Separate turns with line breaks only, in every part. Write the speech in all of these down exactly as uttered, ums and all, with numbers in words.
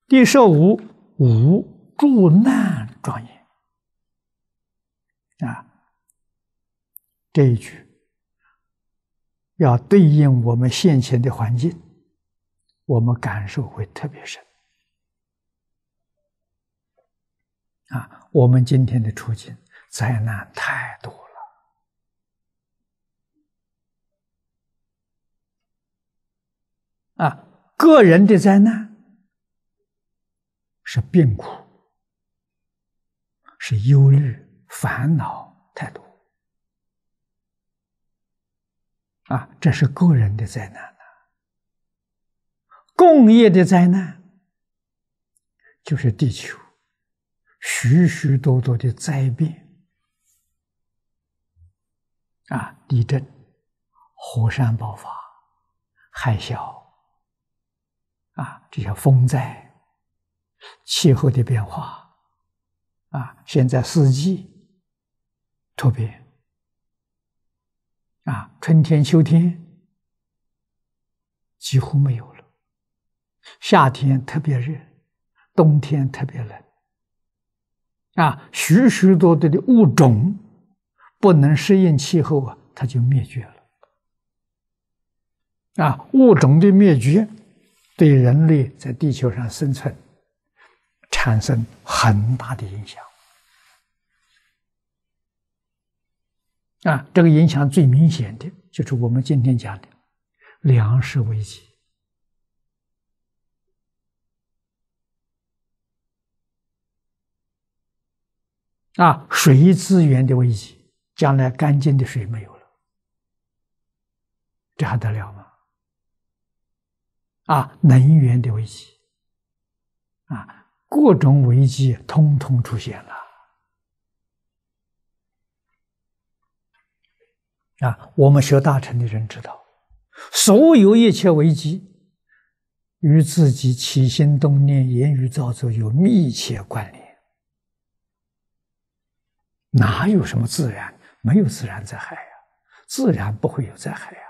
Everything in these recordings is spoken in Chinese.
第十五，五助难庄严啊，这一句要对应我们现前的环境，我们感受会特别深啊。我们今天的处境，灾难太多了啊，个人的灾难是病苦，是忧虑、烦恼太多啊，这是个人的灾难呐。共业的灾难就是地球许许多多的灾变啊，地震、火山爆发、海啸啊，这些风灾、气候的变化啊，现在四季突变啊，春天、秋天几乎没有了，夏天特别热，冬天特别冷啊，许许多多的物种不能适应气候啊，它就灭绝了啊！物种的灭绝对人类在地球上生存产生很大的影响啊！这个影响最明显的就是我们今天讲的粮食危机啊，水资源的危机，将来干净的水没有了，这还得了吗？啊，能源的危机，啊，各种危机通通出现了。啊，我们学大乘的人知道，所有一切危机与自己起心动念、言语造作有密切关联。哪有什么自然？没有自然灾害呀，自然不会有灾害呀。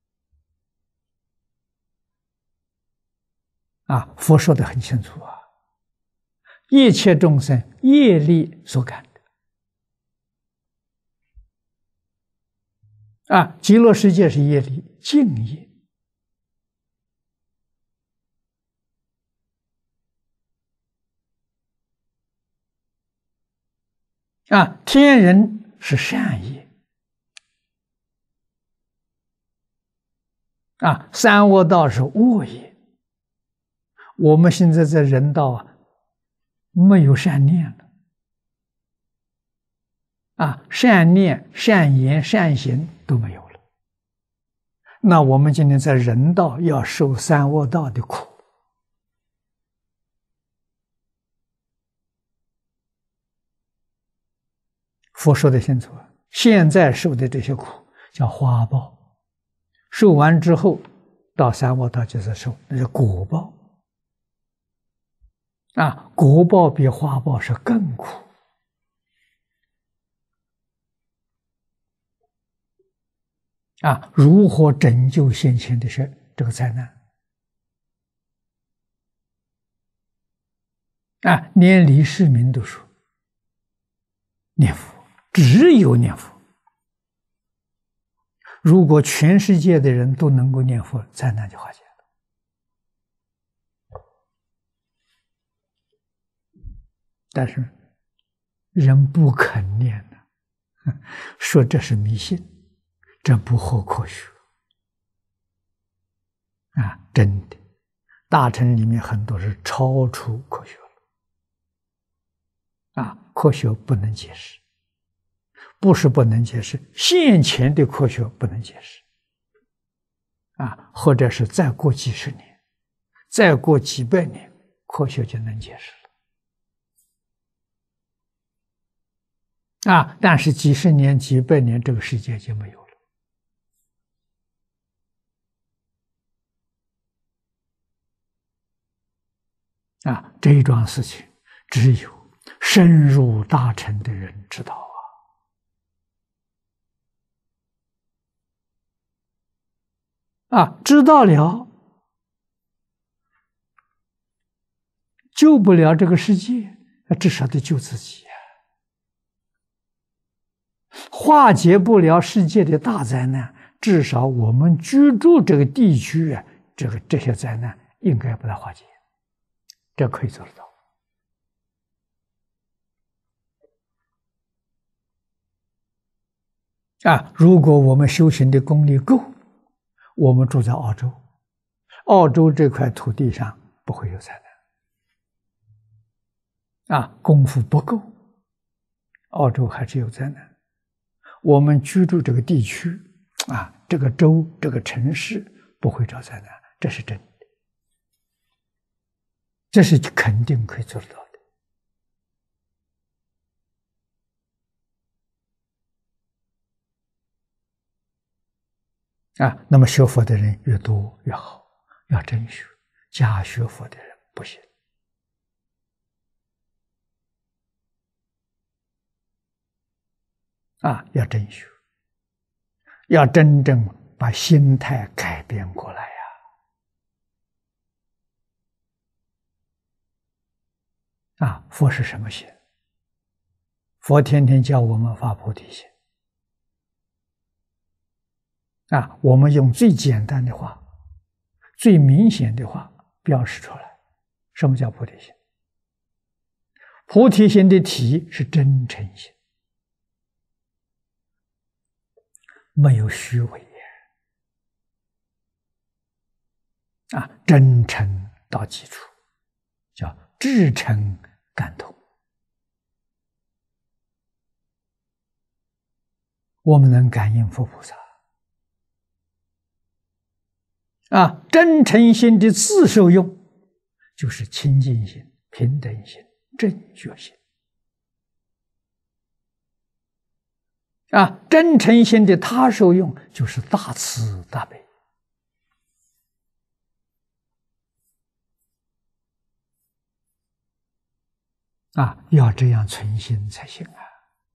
啊，佛说得很清楚啊，一切众生业力所感的啊，极乐世界是业力，净业啊，天人是善业啊，三恶道是恶业。我们现在在人道啊，没有善念了啊，善念、善言、善行都没有了。那我们今天在人道要受三恶道的苦佛说的清楚，现在受的这些苦叫花报，受完之后到三恶道就是受，那是果报啊，果报比花报是更苦啊！如何拯救先前的事这个灾难啊？连李世民都说念佛，只有念佛。如果全世界的人都能够念佛，灾难就化解了。但是人不肯念呢，说这是迷信，这不合科学啊！真的，大乘里面很多是超出科学了啊！科学不能解释，不是不能解释，现前的科学不能解释啊，或者是再过几十年，再过几百年，科学就能解释了。啊！但是几十年、几百年，这个世界就没有了。啊，这一桩事情，只有深入大乘的人知道啊！啊，知道了， 救不了这个世界，至少得救自己呀。化解不了世界的大灾难，至少我们居住这个地区啊，这个这些灾难应该把它化解，这可以做得到。啊，如果我们修行的功力够，我们住在澳洲，澳洲这块土地上不会有灾难。啊，功夫不够，澳洲还是有灾难。我们居住这个地区，啊，这个州、这个城市不会遭灾难，这是真的，这是肯定可以做得到的。啊，那么学佛的人越多越好，要真学，假学佛的人不行。啊，要真学，要真正把心态改变过来呀！啊，佛是什么心？佛天天教我们发菩提心。啊，我们用最简单的话、最明显的话表示出来，什么叫菩提心？菩提心的体是真诚心。没有虚伪啊，真诚到基础，叫至诚感通。我们能感应佛菩萨啊，真诚心的自受用，就是清净心、平等心、正觉心。啊，真诚心的他受用就是大慈大悲。啊，要这样存心才行啊！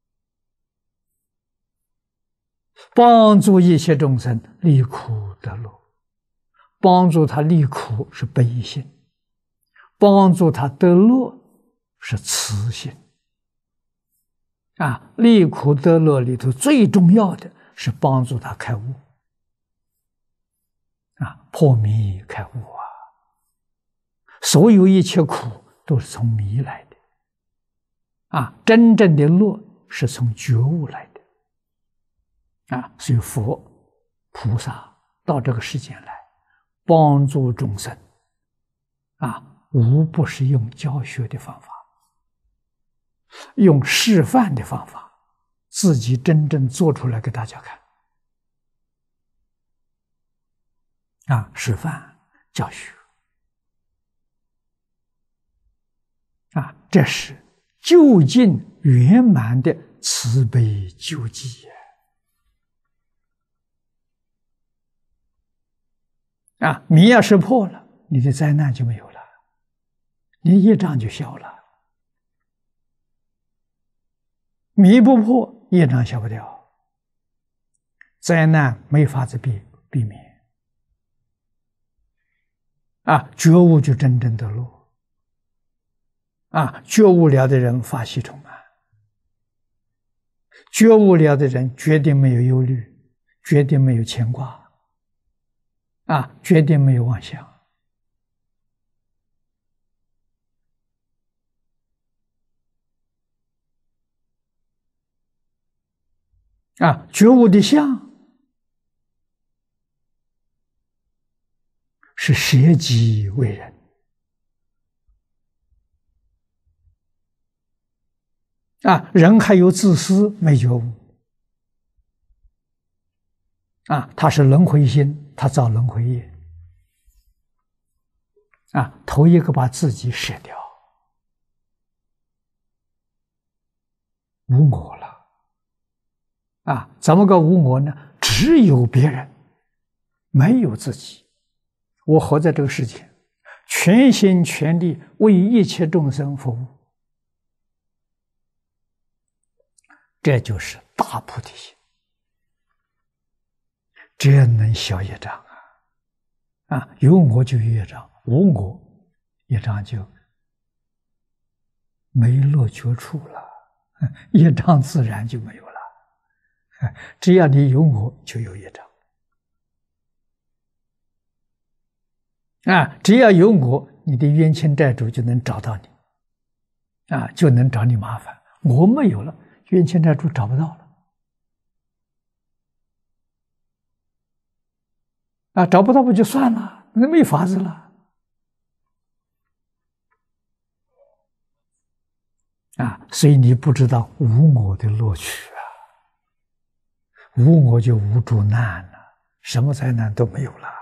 帮助一切众生离苦得乐，帮助他离苦是悲心，帮助他得乐是慈心。啊，离苦得乐里头最重要的是帮助他开悟，啊，破迷开悟啊！所有一切苦都是从迷来的，啊，真正的乐是从觉悟来的，啊，所以佛菩萨到这个世间来帮助众生，啊，无不是用教学的方法。用示范的方法，自己真正做出来给大家看。啊，示范教学。啊，这是究竟圆满的慈悲救济啊！迷要是破了，你的灾难就没有了，你业障就消了。迷不破，业障消不掉，灾难没法子避避免。啊，觉悟就真正得乐。啊，觉悟了的人法喜充满，觉悟了的人决定没有忧虑，决定没有牵挂，啊，决定没有妄想。啊，觉悟的相是舍己为人。啊，人还有自私，没觉悟。啊，他是轮回心，他造轮回业。啊，头一个把自己舍掉，无我了。啊，怎么个无我呢？只有别人，没有自己。我活在这个世界，全心全力为一切众生服务，这就是大菩提心。这能消业障啊！啊，有我就有业障，无我业障就没落绝处了，业障自然就没有了。只要你有我，就有业障。啊，只要有我，你的冤亲债主就能找到你，啊，就能找你麻烦。我没有了，冤亲债主找不到了，啊，找不到不就算了，那没法子了，啊，所以你不知道无我的乐趣啊，无我就无诸难了，什么灾难都没有了。